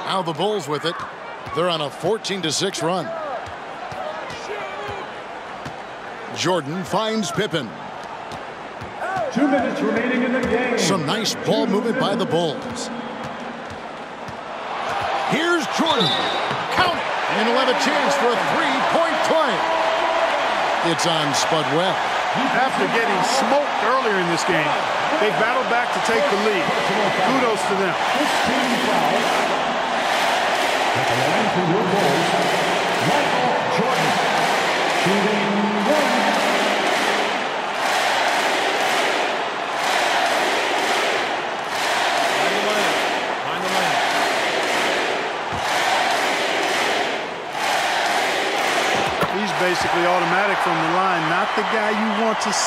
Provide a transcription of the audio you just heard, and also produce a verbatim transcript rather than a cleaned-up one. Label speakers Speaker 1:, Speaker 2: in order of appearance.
Speaker 1: Now the Bulls with it. They're on a fourteen to six run. Jordan finds Pippen.
Speaker 2: Two minutes remaining in the game.
Speaker 1: Some nice ball movement by the Bulls. Here's Jordan. Count it. And he'll have a chance for a three-point play. It's on Spud Webb.
Speaker 3: After getting smoked earlier in this game, they battled back to take the lead. Kudos to them.
Speaker 2: fifteen fouls. At the line for your Bulls, Michael Jordan. Shooting one.
Speaker 3: He's basically automatic from the line, not the guy you want to see.